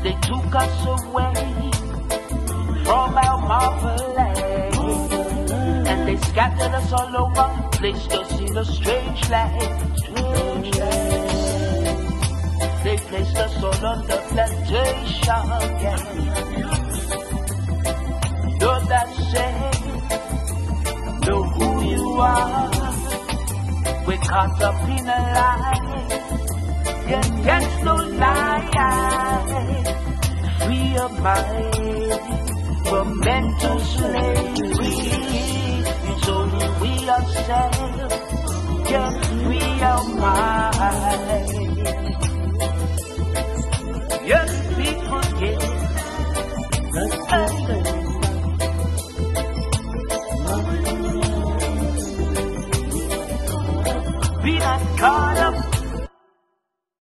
They took us away from our marvelous, and they scattered us all over, placed us in a strange land. They placed us all on the plantation. Know that shame, know who you are. We're caught up in a lie, yet gets no lie. Free your mind from mental slavery. It's only we ourselves can free our mind. Yes, people get be not caught